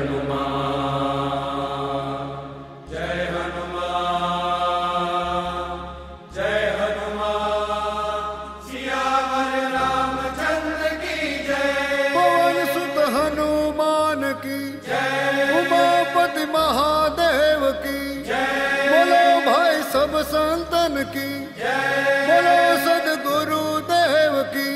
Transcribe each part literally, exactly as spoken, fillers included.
संतन की बोलो सदगुरु देव की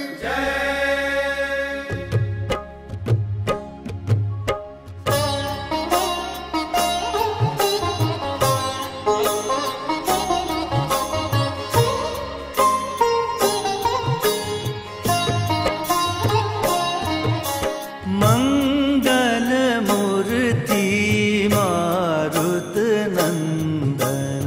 मंगल मूर्ति मारुत नंदन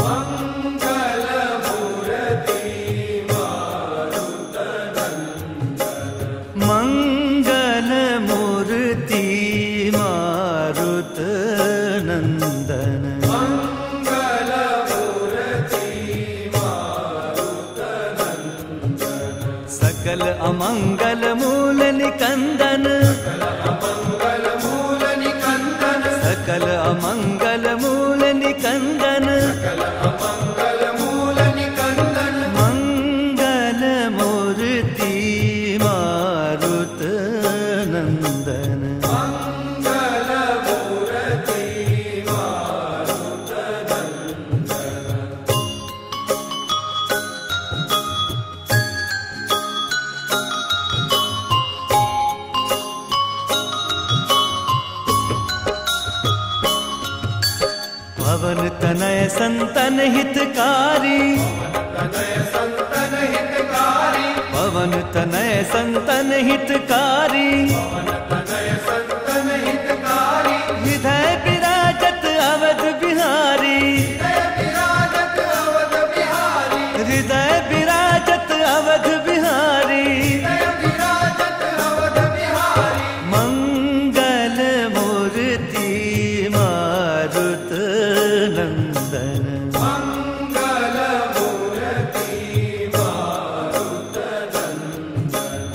मंगल मूर्ति मारुत नंदन मंगल मूर्ति मारुत नंदन सकल अमंगल मूल निकंदन अमंगल मूल निकंदन सकल अमंगल मूल निकंदन सकल अमंगल मूल निकंदन मंगल मूर्ति मारुत नंदन मंगल मूर्ति मारुत नंदन पवन तनय संतन हितकारी तनय संतन हितकारी पवन तनय संतन हितकारी पवन तनय संतन हितकारी हृदय विराजत अवध बिहारी विराजत अवध बिहारी हृदय विराजत अवध बिहारी विराजत अवध बिहारी मंगल मूर्ति मारुत नंदन मंगल मूर्ति मारुत नंदन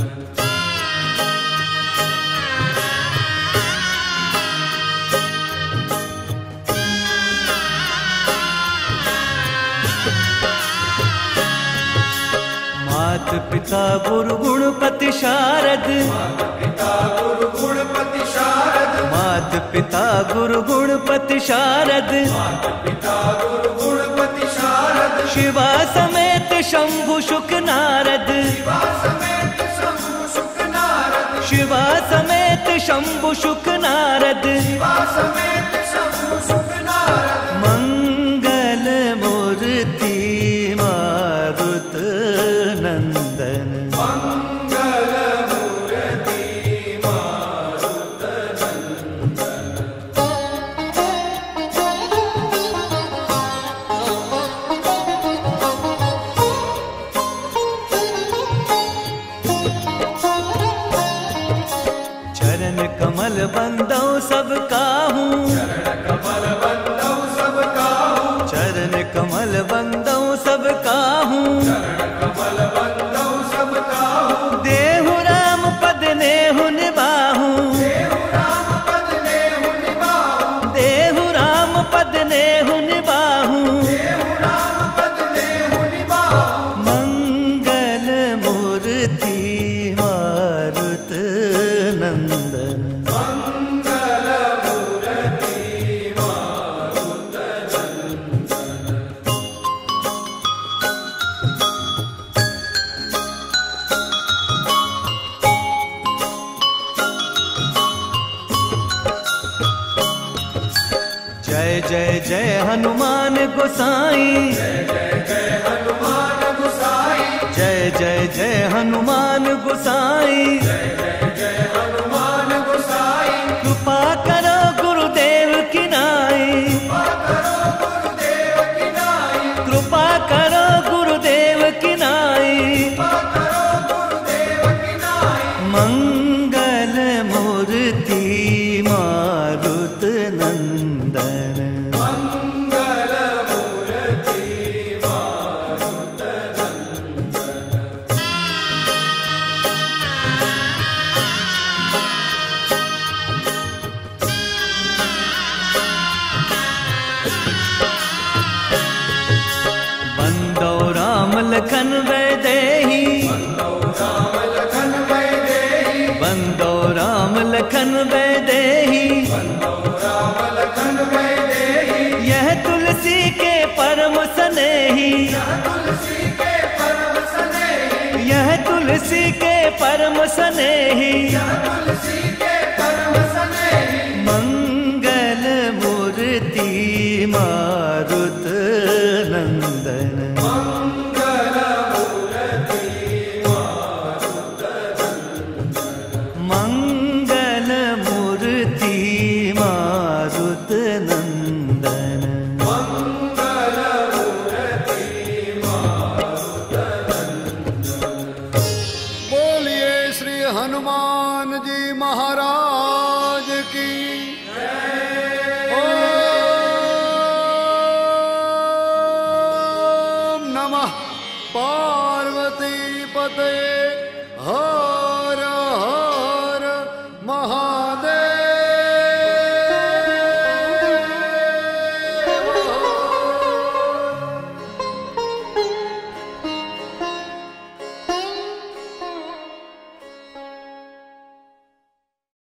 मात पिता गुरु गुणपति शारद पिता गुरु गुणपति शारद मात पिता गुरु गुणपति शारद पिता गुरु गुणपति शारद शिवा समेत शंभु शुक नारद शिवा समेत शंभु शुक नारद शिवा समेत शंभु शुक नारद शिवा समेत शंभु शुक नारद मंगल मूर्ति मारुत नंदन मंगल मूर्ति मारुत नंदन चरण कमल बंदौ सब काहूँ कमल बंदौ सब काहू चरण कमल बंदौ सब काहूँ कमल बंदौ सब काहू देहु राम पद नेहु निबाहूँ देहु राम पद नेहु निबाहू देहु राम पद नेहु निबाहूँ देहु राम पद नेहु निबाहू मंगल मूर्ति मारुत नंदन मंगल मूर्ति मारुत नंदन जय जय जय हनुमान गोसाई जय जय हनुमान गोसाई जय जय जय हनुमान गोसाई जय जय जय हनुमान गोसाई कृपा करो गुरुदेव की नाई करो गुरुदेव की नाई कृपा करो गुरुदेव की नाई करो गुरुदेव की नाई मंगल मूर्ति मारुत नंदन मंगल मूर्ति मारुत नंदन लखन वैदेही, यह तुलसी के परम स्नेही, यह तुलसी के परम स्नेही, मंगल मूर्ति मारुत नंदन, मंगल मूर्ति मारुत नंदन। बोलिए श्री हनुमान जी महाराज की। ओम नमः पार्वती पते हर